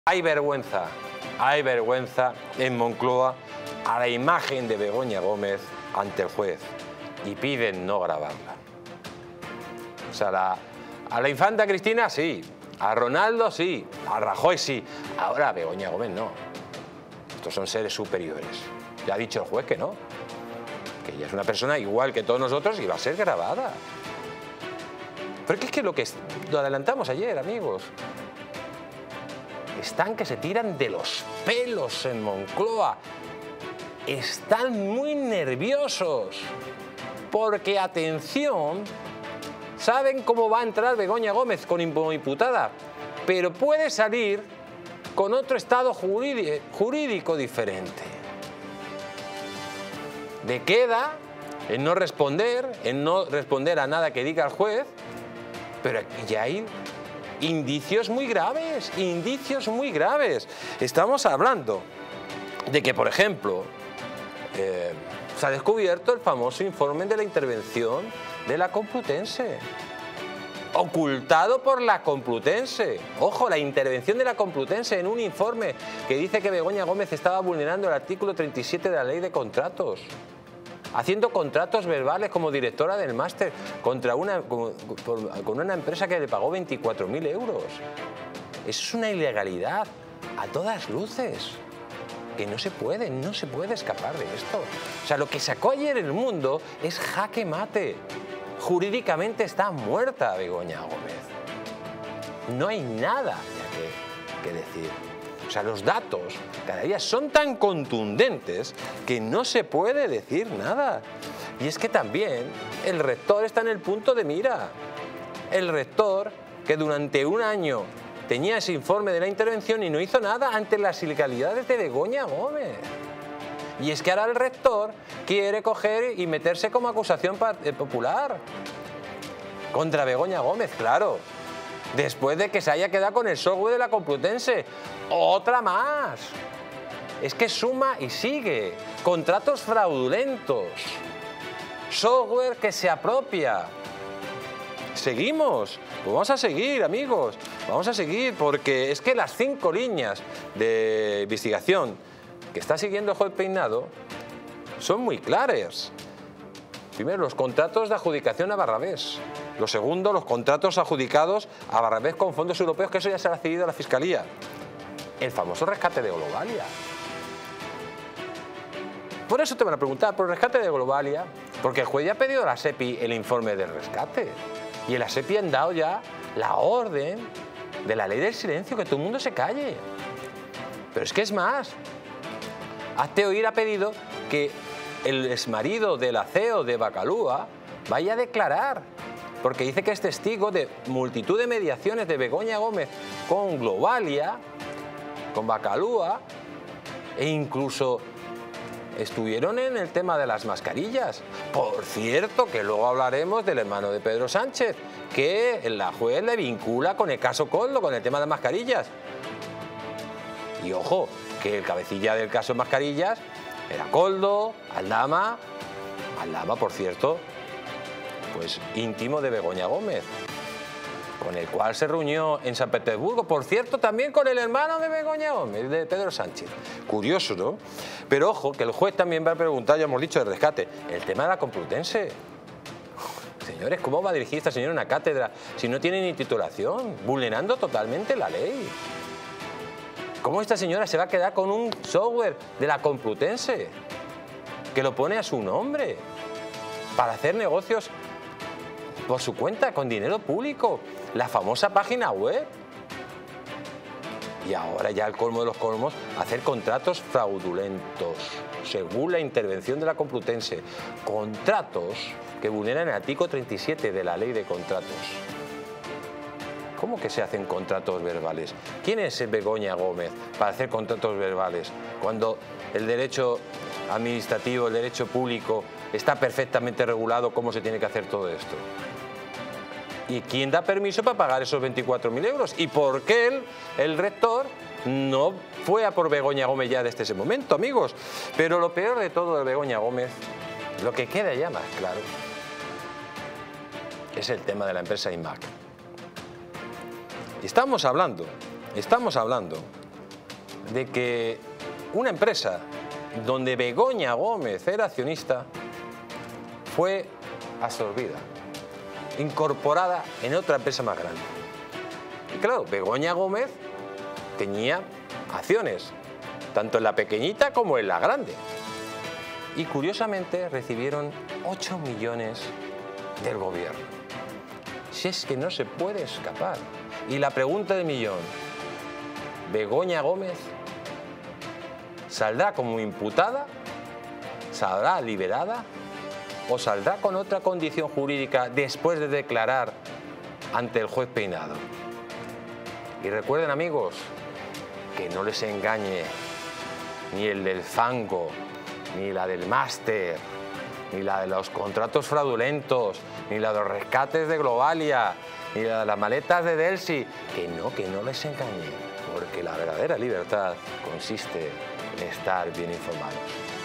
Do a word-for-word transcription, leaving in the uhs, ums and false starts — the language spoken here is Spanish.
Hay vergüenza, hay vergüenza en Moncloa a la imagen de Begoña Gómez ante el juez y piden no grabarla. O sea, la, a la infanta Cristina sí, a Ronaldo sí, a Rajoy sí, ahora a Begoña Gómez no. Estos son seres superiores. Ya ha dicho el juez que no, que ella es una persona igual que todos nosotros y va a ser grabada. Pero es que lo que lo adelantamos ayer, amigos. Están que se tiran de los pelos en Moncloa. Están muy nerviosos. Porque, atención, saben cómo va a entrar Begoña Gómez con imputada, pero puede salir con otro estado jurídico diferente. De queda en no responder, en no responder a nada que diga el juez, pero ya hay indicios muy graves, indicios muy graves. Estamos hablando de que, por ejemplo, eh, se ha descubierto el famoso informe de la intervención de la Complutense, ocultado por la Complutense. Ojo, la intervención de la Complutense en un informe que dice que Begoña Gómez estaba vulnerando el artículo treinta y siete de la Ley de Contratos, haciendo contratos verbales como directora del máster contra una, con, con una empresa que le pagó veinticuatro mil euros. Eso es una ilegalidad a todas luces, que no se puede, no se puede escapar de esto. O sea, lo que sacó ayer El Mundo es jaque mate. Jurídicamente está muerta Begoña Gómez. No hay nada que, que decir. O sea, los datos cada día son tan contundentes que no se puede decir nada. Y es que también el rector está en el punto de mira. El rector que durante un año tenía ese informe de la intervención y no hizo nada ante las ilegalidades de Begoña Gómez. Y es que ahora el rector quiere coger y meterse como acusación popular contra Begoña Gómez, claro. Después de que se haya quedado con el software de la Complutense. ¡Otra más! Es que suma y sigue. Contratos fraudulentos. Software que se apropia. Seguimos. Pues vamos a seguir, amigos. Vamos a seguir porque es que las cinco líneas de investigación que está siguiendo el juez Peinado son muy claras. Primero, los contratos de adjudicación a Barrabés. Lo segundo, los contratos adjudicados a Barrabés con fondos europeos, que eso ya se ha cedido a la Fiscalía. El famoso rescate de Globalia. Por eso te van a preguntar por el rescate de Globalia, porque el juez ya ha pedido a la SEPI el informe del rescate. Y en la SEPI han dado ya la orden de la ley del silencio, que todo el mundo se calle. Pero es que es más. Hazte Oír ha pedido que el exmarido del A C E O de Bacalúa vaya a declarar, porque dice que es testigo de multitud de mediaciones de Begoña Gómez con Globalia, con Bacalúa, e incluso estuvieron en el tema de las mascarillas. Por cierto, que luego hablaremos del hermano de Pedro Sánchez, que la juez le vincula con el caso Coldo, con el tema de las mascarillas. Y ojo, que el cabecilla del caso de mascarillas era Coldo, Aldama, Aldama, por cierto, pues íntimo de Begoña Gómez, con el cual se reunió en San Petersburgo, por cierto, también con el hermano de Begoña Gómez, de Pedro Sánchez. Curioso, ¿no? Pero ojo, que el juez también va a preguntar, ya hemos dicho, del rescate, el tema de la Complutense. Señores, ¿cómo va a dirigir esta señora una cátedra si no tiene ni titulación? Vulnerando totalmente la ley. ¿Cómo esta señora se va a quedar con un software de la Complutense que lo pone a su nombre para hacer negocios por su cuenta con dinero público? La famosa página web. Y ahora ya el colmo de los colmos, hacer contratos fraudulentos según la intervención de la Complutense. Contratos que vulneran el artículo treinta y siete de la Ley de Contratos. ¿Cómo que se hacen contratos verbales? ¿Quién es Begoña Gómez para hacer contratos verbales cuando el derecho administrativo, el derecho público está perfectamente regulado cómo se tiene que hacer todo esto? ¿Y quién da permiso para pagar esos veinticuatro mil euros? ¿Y por qué el, el rector no fue a por Begoña Gómez ya desde ese momento, amigos? Pero lo peor de todo de Begoña Gómez, lo que queda ya más claro, es el tema de la empresa I M A C. Estamos hablando, estamos hablando de que una empresa donde Begoña Gómez era accionista fue absorbida, incorporada en otra empresa más grande. Y claro, Begoña Gómez tenía acciones, tanto en la pequeñita como en la grande. Y curiosamente recibieron ocho millones del gobierno. Si es que no se puede escapar. Y la pregunta del millón, ¿Begoña Gómez saldrá como imputada? ¿Saldrá liberada? ¿O saldrá con otra condición jurídica después de declarar ante el juez Peinado? Y recuerden, amigos, que no les engañe ni el del fango, ni la del máster, ni la de los contratos fraudulentos, ni la de los rescates de Globalia, ni la de las maletas de Delsi. Que no, que no les engañe, porque la verdadera libertad consiste en estar bien informados.